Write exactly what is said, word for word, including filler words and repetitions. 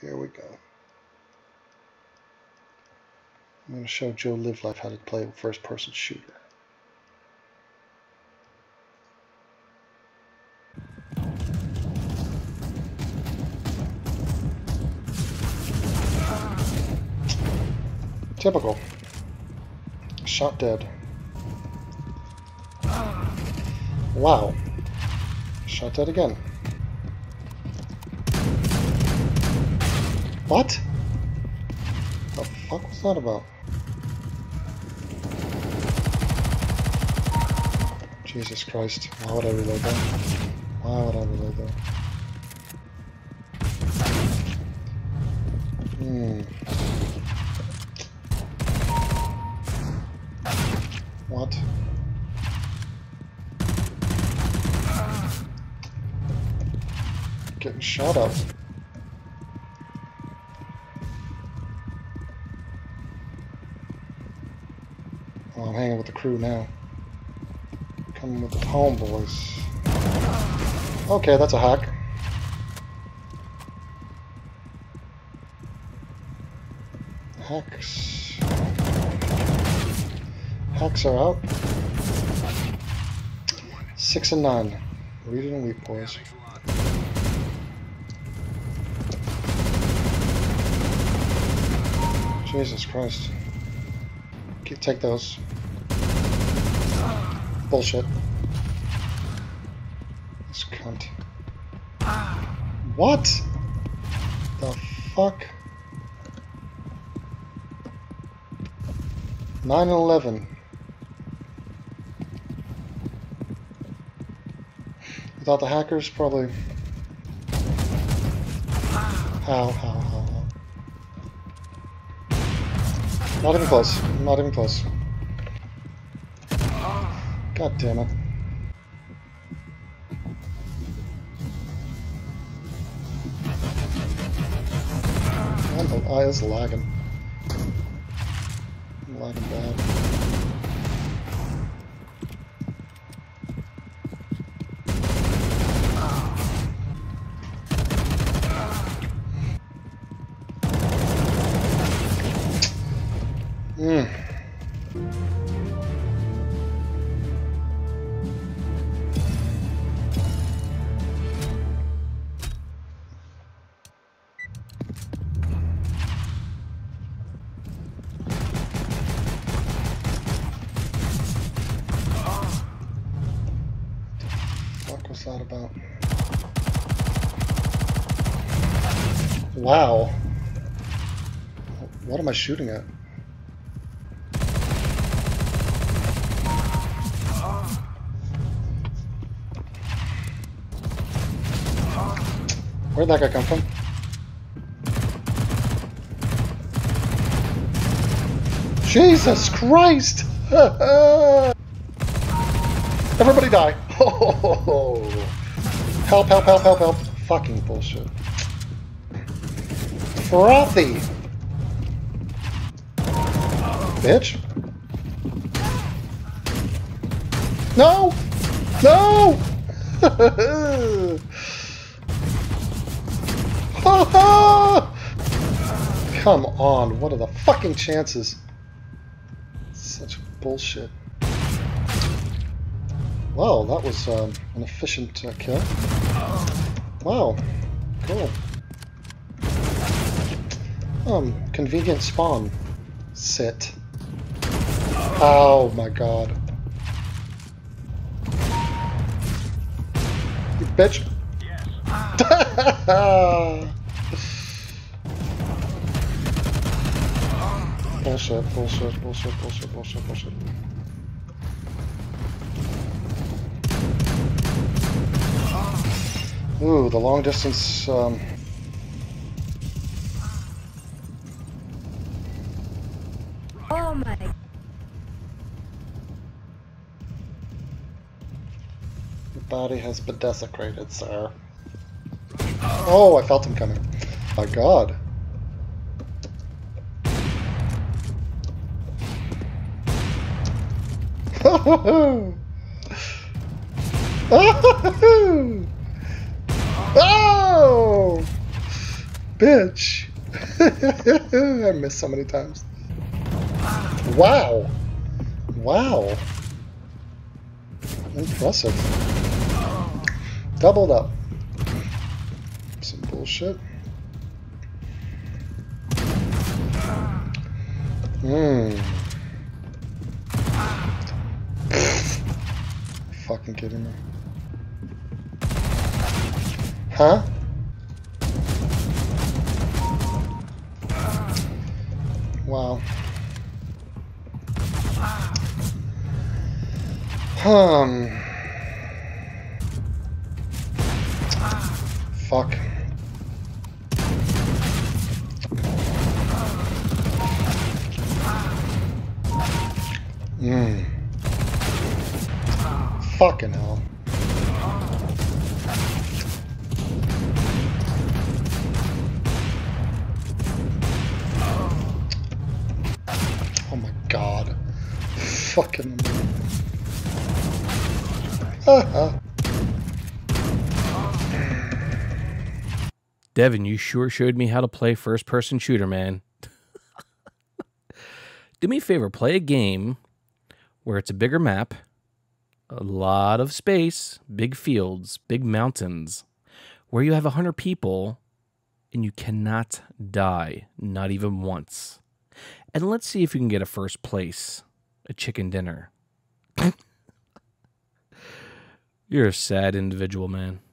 Here we go. I'm going to show Joe Live Life how to play a first-person shooter. Typical. Shot dead. Wow. Shot dead again. What? The fuck was that about? Jesus Christ. Why would I reload that? Why would I reload that? Hmm. What? Getting shot up. Oh, I'm hanging with the crew now. Coming with the homeboys. Okay, that's a hack. Hacks. Hacks are out. Six and nine. Read it and weep, boys. Jesus Christ. Okay, take those. Bullshit. This cunt. What? The fuck? nine and eleven. Without the hackers, probably. How, how, how, how. Not even close. Not even close. God damn it. My eye is lagging. I'm lagging bad. Hmm. What was that about? Wow. What am I shooting at? Where'd that guy come from? Jesus Christ! Everybody die! Oh, help, help, help, help, help. Fucking bullshit. Frothy! Bitch. No! No! Come on, what are the fucking chances? Such bullshit. Wow, that was um, an efficient uh, kill. Wow, cool. Um, convenient spawn. Sit. Oh my god. You bitch. Bullshit, bullshit, bullshit, bullshit, bullshit, bullshit. Ooh, the long distance, um... Oh my... Your body has been desecrated, sir. Oh, I felt him coming. My god. Oh! bitch. I missed so many times. Wow. Wow. Impressive. Doubled up. Some bullshit. Hmm. Fucking kidding me. Huh? Wow. Um. Fuck. Hmm. Fucking hell. Oh my god. Fucking. Haha. Devon, you sure showed me how to play first-person shooter, man. Do me a favor, play a game where it's a bigger map, a lot of space, big fields, big mountains, where you have a hundred people and you cannot die, not even once. And let's see if you can get a first place, a chicken dinner. You're a sad individual, man.